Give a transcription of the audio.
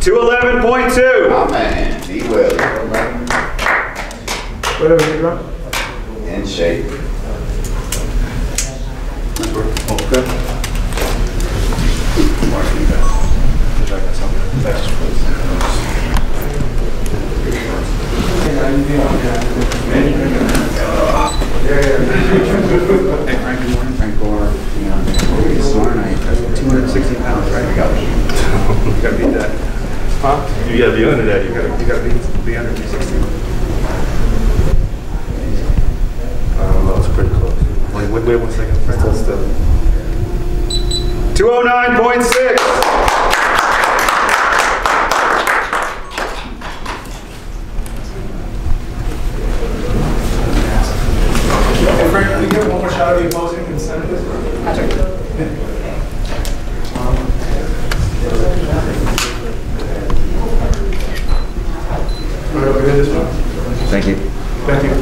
211.2. Oh man, he will. Whatever you drop. In shape. Okay. Hey, Frank, good morning. Frank Gore. Tomorrow night, 260 pounds, right? You gotta beat that. Huh? You gotta be under that. You gotta Be under 260. I don't know, it's pretty close. Wait 1 second, Frank. Still. 209.6. Hey Frank, can we get one more shot of the opposing and send it this way? Thank you. Thank you.